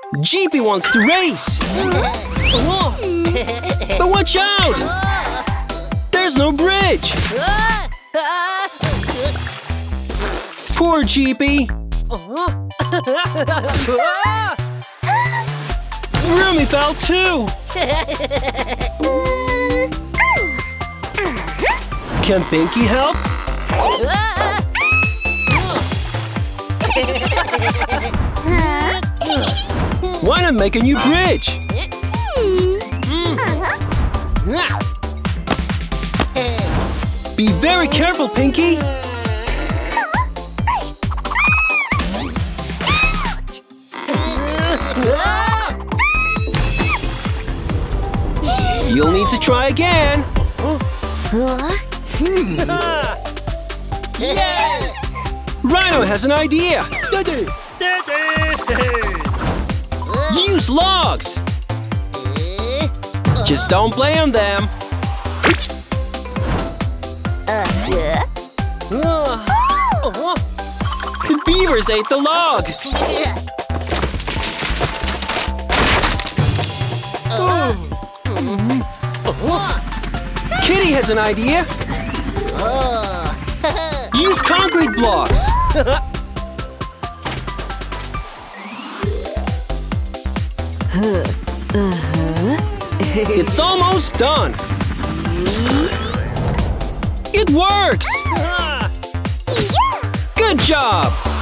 Jeepy wants to race! But watch out! There's no bridge! Poor Jeepy! Rumi fell too! Can Pinky help? Why not make a new bridge? Be very careful, Pinky! You'll need to try again! Rhino has an idea! Use logs! Just don't play on them! Beavers ate the log! Kitty has an idea! Use concrete blocks! It's almost done! It works! Good job!